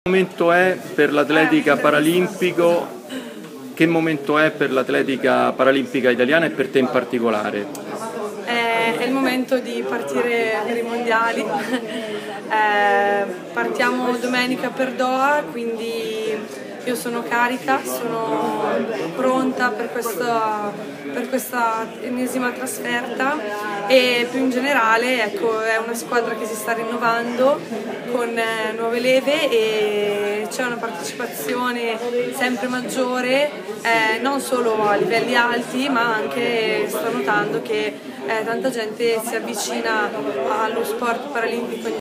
Momento è per l'atletica paralimpico? Che momento è per l'atletica paralimpica italiana e per te in particolare? È il momento di partire per i mondiali. Partiamo domenica per Doha, quindi io sono carica, sono pronta per questa ennesima trasferta e più in generale è una squadra che si sta rinnovando con nuove leve e c'è una partecipazione sempre maggiore, non solo a livelli alti ma anche sto notando che tanta gente si avvicina allo sport paralimpico